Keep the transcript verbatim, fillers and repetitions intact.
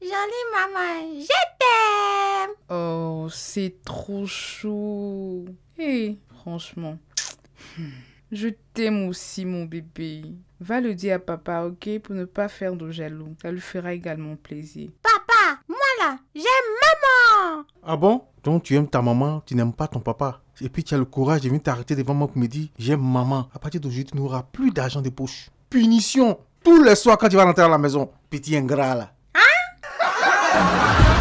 Jolie maman, je t'aime. Oh, c'est trop chou. Hé, franchement, je t'aime aussi, mon bébé. Va le dire à papa, ok, pour ne pas faire de jaloux. Ça lui fera également plaisir. Papa, moi là, j'aime maman. Ah bon? Donc tu aimes ta maman, tu n'aimes pas ton papa. Et puis tu as le courage de venir t'arrêter devant moi pour me dire j'aime maman. À partir d'aujourd'hui, tu n'auras plus d'argent de poche. Punition. Tous les soirs quand tu vas rentrer à la maison. Petit ingrat là. Hein?